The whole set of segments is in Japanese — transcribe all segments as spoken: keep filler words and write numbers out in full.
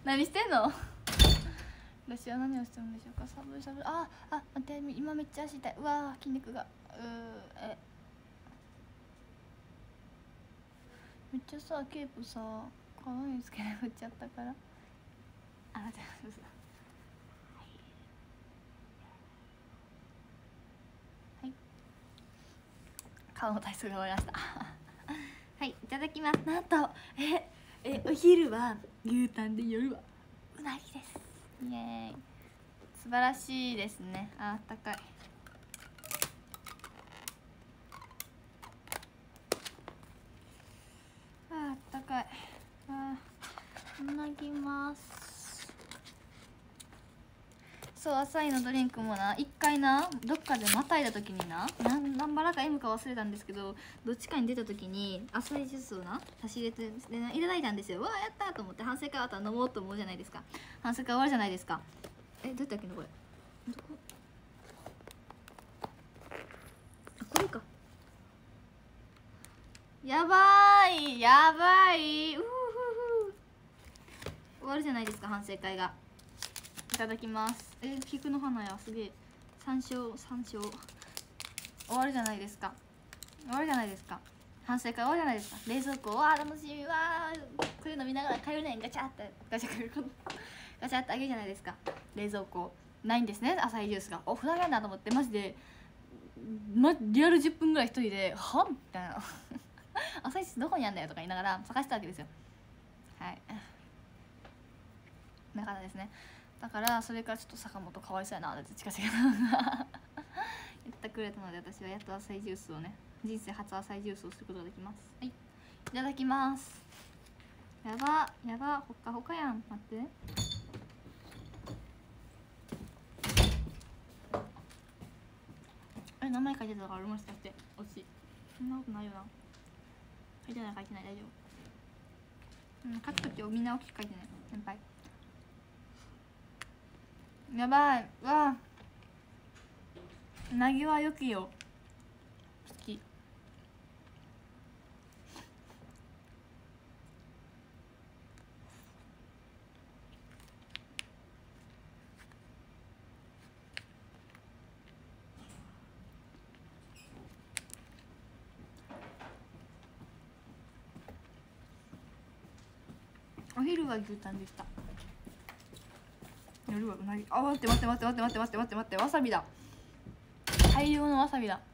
何してんの？私は何をしてるんでしょうか。サブサブ、ああ、待って、今めっちゃ足痛い。うわー、筋肉が、うー、えめっちゃさ、ケープさ可愛いですけど振っちゃったから。あ、待って、嘘だ。はい、顔の体操が終わりましたはい、いただきます。なんとええお昼は牛タンで、夜はうなぎです。イエーイ、素晴らしいですね。あったかい。ああったかい。あうなぎます。そう、アサイのドリンクもな、一回などっかでまたいだ時にな、なん何バラか M か忘れたんですけど、どっちかに出た時にアサイジュースをな差し入れてでないただいたんですよ。わあやったーと思って、反省会終わったら飲もうと思うじゃないですか。反省会終わるじゃないですか。え、どうやったっけなこれ、どこ、あ、これか。やばいやばいうふふふ、終わるじゃないですか、反省会が。いただきます。え、菊の花や、すげえ。山椒、山椒。終わるじゃないですか。終わるじゃないですか。反省会終わるじゃないですか。冷蔵庫、わあ楽しみ、わあこれ飲みながら帰るねん、ガチャってガチャガチャってあげるじゃないですか。冷蔵庫ないんですね、アサイジュースが。おふざけんなと思って、マジで、ま、リアルじゅっぷんぐらい一人ではみたいなアサイジュースどこにあんだよとか言いながら探したわけですよ。はい、だからですね、だからそれからちょっと坂本かわいそうやなって近々言ってくれたので、私はやっとアサイジュースをね、人生初アサイジュースをすることができます。はい、いただきます。やばやば、ほっかほかやん。待って、え、名前書いてたからもしかして惜しい。そんなことないよな。書いてない書いてない、大丈夫。うん、書くときをみんな大きく書いてね、先輩。やばい、うわうなぎはよきよ、好き。お昼は牛タンでした。夜はうなぎ。あ、待って待って待って待って待って待って待って待って、わさびだ。大量のわさびだ。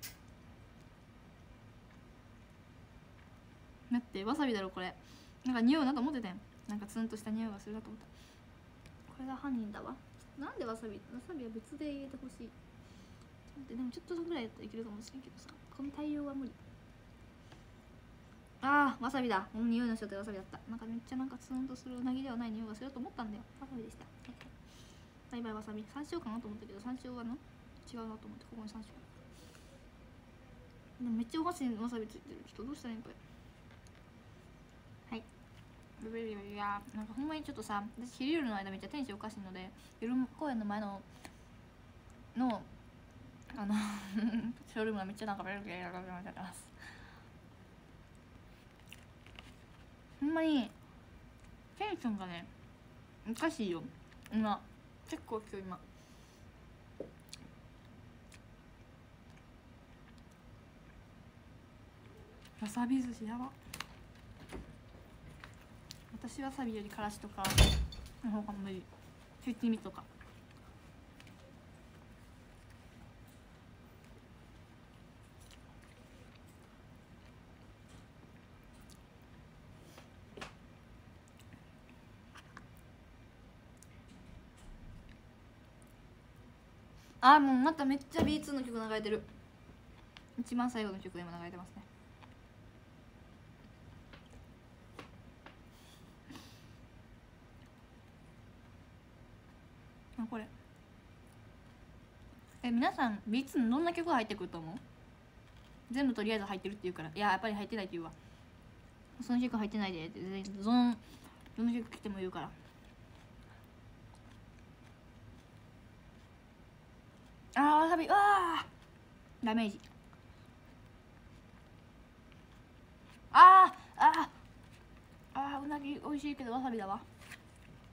待って、わさびだろこれ。なんか匂うなと思ってたよ。なんかツンとした匂いがするなと思った。これが犯人だわ。なんでわさび、わさびは別で入れてほしい。でもちょっとぐらいやったらいけるかもしれんけどさ、この大量は無理。あー、わさびだ。うん、匂いの正体わさびだった。なんかめっちゃなんかツンとするうなぎではない匂いがすると思ったんだよ。わさびでした。バイバイわさび。山椒かなと思ったけど、山椒はな違うなと思って、ここに山椒。でもめっちゃお箸にわさびついてる。ちょっとどうしたらいいんこれ。はい。いやなんかほんまにちょっとさ、私昼夜の間めっちゃテンションおかしいので、夜公園の前ののあのショールームがめっちゃなんかベルベルベルベルベルベルます。ほんまにテンションがねおかしいよ今、結構今日今わさび寿司やば。私わさびよりからしとかの方が無理。七味とか。あーもうまためっちゃ ビーツー の曲流れてる。一番最後の曲が今流れてますね。あこれえ皆さん ビーツー のどんな曲が入ってくると思う？全部とりあえず入ってるって言うから、いややっぱり入ってないって言うわ。その曲入ってないでってどのどの曲来ても言うから。あーわさび、わあダメージ。あーあーあーうなぎ美味しいけどわさびだわ。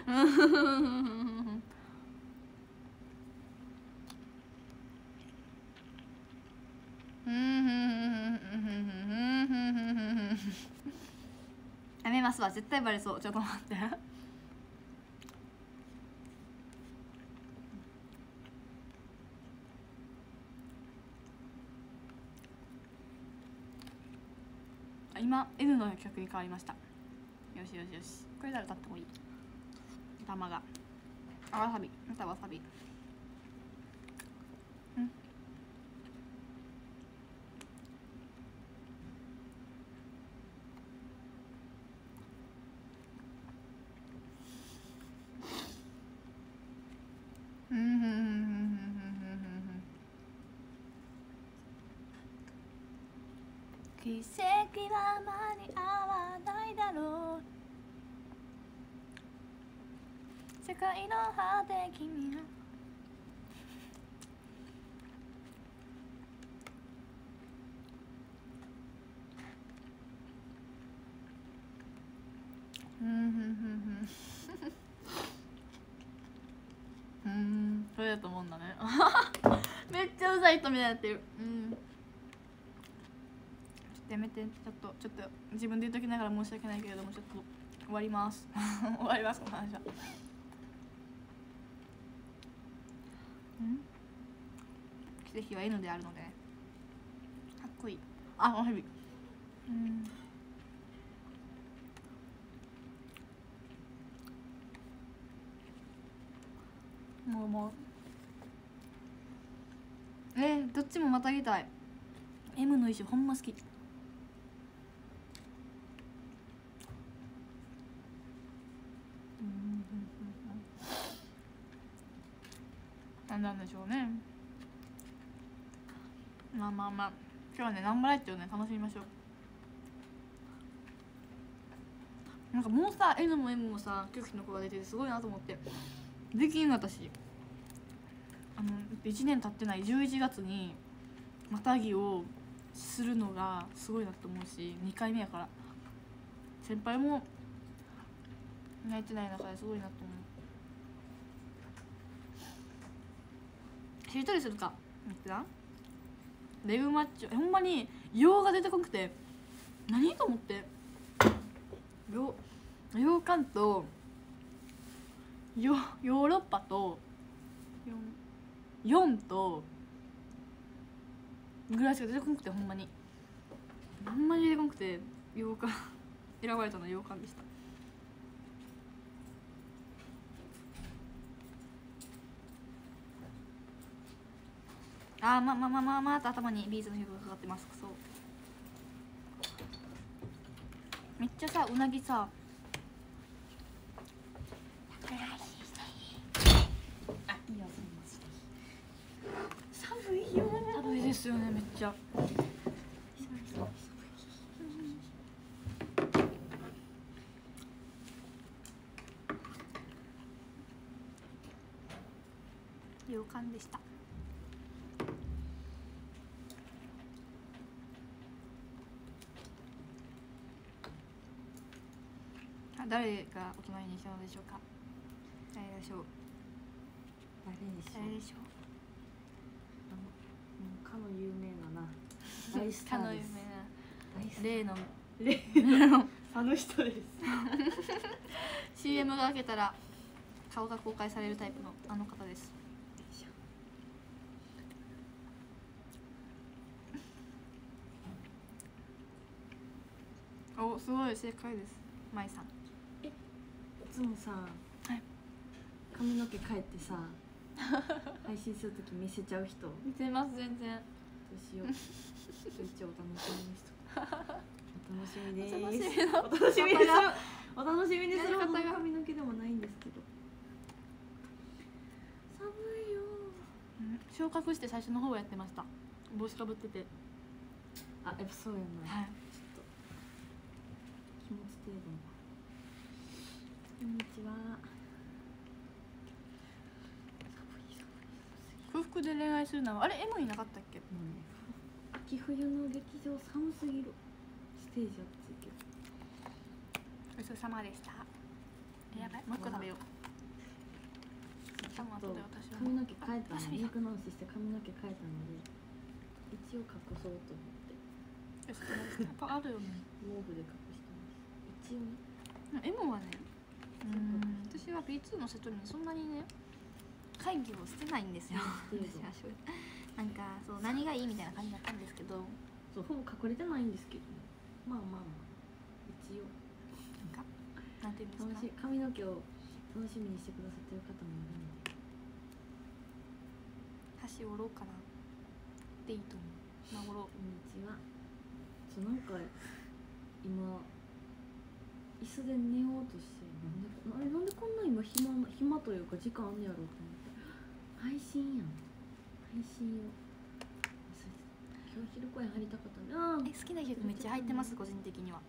やめますわ、絶対バレそう。ちょっと待って。今 N の曲に変わりました。よしよしよし、これなら立ってもいい。玉があ、わさび、またわさび。うんうんうんうんうんうんうんうん奇跡は間に合わないだろう。世界の果て君はうんうんうんうんうんそれだと思うんだねめっちゃうざい人みたいになってる。うんちょっとやめて、ちょっとちょっと自分で言っときながら申し訳ないけれども、ちょっと終わります終わります、この話は。うん奇跡は N であるのでね、かっこいい。あ、おヘビ。うんもうもうえー、どっちもまたぎたい。 M の衣装ほんま好き。なんなんでしょうね。まあまあまあ今日はねナンバライチをね楽しみましょう。なんかもうさ N も M もさ拒否の子が出ててすごいなと思って。できん私あのいちねん経ってないじゅういちがつにまたぎをするのがすごいなと思うし、にかいめやから先輩も泣いてない中ですごいなと思う。しりとりするか見てな。レグマッチョほんまに洋が出てこなくて何と思って、洋洋館とヨヨーロッパとよんとぐらいしか出てこなくて、ほんまにほんまに出てこなくて洋館選ばれたのは洋館でした。 あーまあまあまあまあまあと頭にビーズの皮膚がかかってます。そうめっちゃさうなぎさあ、いいよ、 寒いよ。寒いですよねめっちゃ。洋館でした。誰がお隣にしたのでしょうか。誰でしょう。 誰でしょう。 誰でしょう。 あの、もうかの有名なな。大スターです。 例の例のあの人です。 シーエム が開けたら顔が公開されるタイプのあの方です。お、すごい正解です。まいさん。 え、いつもさ、 はい、 髪の毛変えてさ配信するとき見せちゃう人。 見せます全然。 どうしよう。一応お楽しみにしとく。お楽しみです。 お楽しみのお楽しみです。お楽しみです。 やり方が髪の毛でもないんですけど。寒いよ。 昇格して最初の方やってました。帽子かぶってて。 あ、やっぱそうやな。 はい。 気持ち程度。こんにちは。 空腹で恋愛するのはあれエモいなかったっけ？ もうね、秋冬の劇場寒すぎる。ステージ暑いけど。 ごちそうさまでした。やばい、もう一個食べよう。 ちょっと髪の毛変えたの、メイク直しして髪の毛変えたので一応隠そうと思って。 やっぱあるよね。 毛布で隠してます。一応ね。 エモはね、うん、私は ビーツー のセットにそんなにね会議をしてないんですよ。なんかそう何がいいみたいな感じだったんですけど、 そうほぼ隠れてないんですけど、ね、まあまあまあ一応なんかなんていうんですか、 楽しい髪の毛を楽しみにしてくださってる方もいるので、 箸折ろうかなっていいと思う。まあ折ろう。 こんにちは。そうなんか今椅子で寝ようとして、なんであれなんでこんな今暇な暇というか時間あんねやろうと思って配信やん配信を今日昼公演入りたかったんで、あえ好きな曲めっちゃ入ってます。個人的には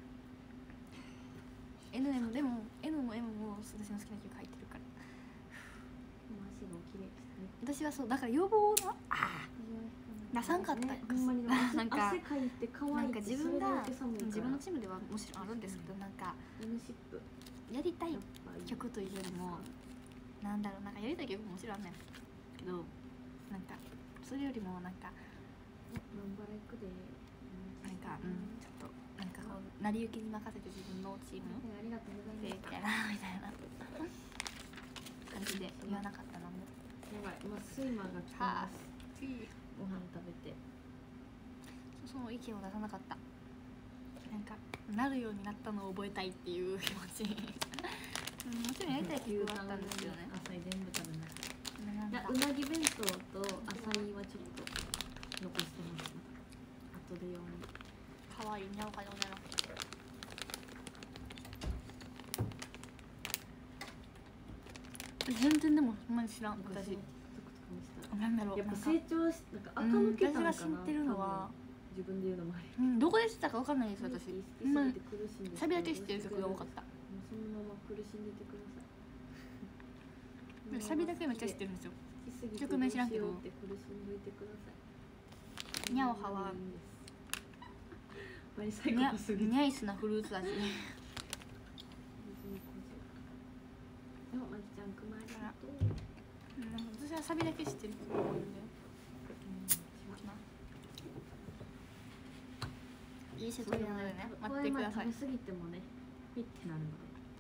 エヌエム でも N も M も私の好きな曲入ってるから。 足がおきれいですね。 私はそうだから予防があ出さんかった、 ね、ほんまになんか汗かいて乾いて、 なんか自分が自自分のチームではもちろんあるんですけど、なんかやりたい曲というよりもなんだろう、なんかやりたい曲ももちろんあんねんけど、なんかそれよりもなんかなんかうんちょっとなんかこう成り行きに任せて自分のチームありがとうございますでやらみたいな感じで言わなかったのもやばい、今睡魔が来てます。ご飯食べてその意見を出さなかった。なんかなるようになったのを覚えたいっていう気持ちうん、もちろんやりたい曲はあったんですけどね。 浅い全部食べました。 なんかうなぎ弁当と浅いはちょっと残してます。後で読む。 かわいいにゃおかにょにゃろ。全然でもほんまに知らん私。なんだろう、 やっぱ成長しなんか垢抜けたのかな。 私が知ってるのは自分で言うのもあれ、 うん、どこで知ったかわかんないです私。 今サビだけ知ってる曲が多かった。 そのまま苦しんでてください。 サビだけめっちゃ知ってるんですよ。曲名知らんけど。にゃおははニャイスなフルーツ味。私はサビだけ知ってる曲が多いんで。いいセットなのでね、待ってください。 食べ過ぎてもね、ピッてなるので。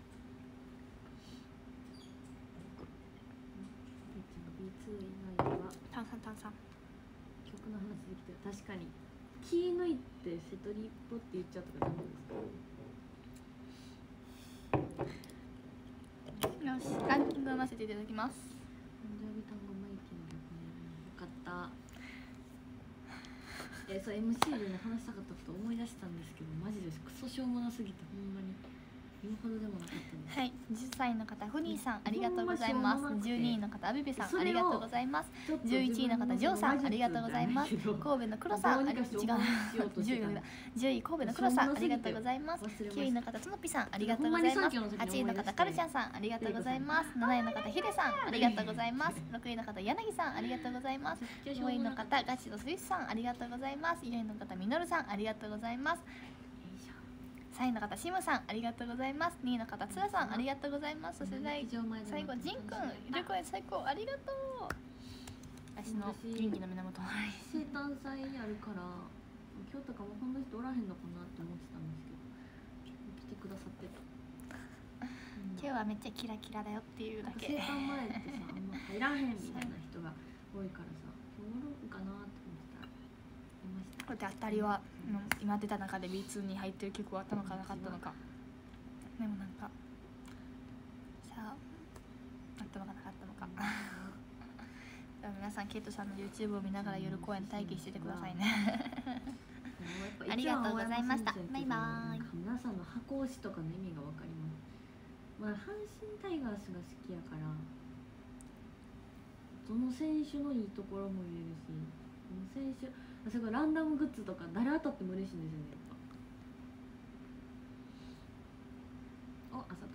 みっちゃんが ビーツー 以外は炭酸炭酸。 曲の話できてる。確かに気抜いてセトリポって言っちゃうとかダメですか。 よし、ランキングを読ませていただきます。 誕生日単語マイキーの曲ね。よかった。 えー、そう エムシー でね話したかったこと思い出したんですけど、マジでクソしょうもなすぎてほんまに言うほどでもなかったんです。 はい、じゅっさいの方フニーさんありがとうございます。じゅうにいの方アビビさんありがとうございます。じゅういちいの方ジョーさんありがとうございます。神戸の黒さんあり違うじゅういだじゅうい神戸の黒さんありがとうございます。きゅういの方つのぴさんありがとうございます。はちいの方カルちゃんさんありがとうございます。なないの方ヒデさんありがとうございます。ろくいの方柳さんありがとうございます。ごいの方ガチのスイスさんありがとうございます。よいの方みのるさんありがとうございます。さんいの方シムさんありがとうございます。にいの方つらさんありがとうございます。そして最後ジンくん旅行へ最高ありがとう。私の元気の源。 生誕祭あるから今日とかもこんな人おらへんのかなって思ってたんですけど、結構来てくださってた。 今日はめっちゃキラキラだよっていうだけ。 生誕前ってさあんま入らへんみたいな人が多いからさ、今日おるんかなって思ってたらいました。 これで当たりは、うん、今出た中で ビーツー に入ってる曲はあったのかなかったのか。でもなんかさああったのかなかったのか。皆さんケイトさんの YouTube を見ながら夜公演待機しててくださいね。ありがとうございました。バイバーイ。 皆さんの箱推しとかの意味がわかります。まあ阪神タイガースが好きやからどの選手のいいところも言えるし、どの選手それからランダムグッズとか誰当たっても嬉しいんですよね。やっぱお朝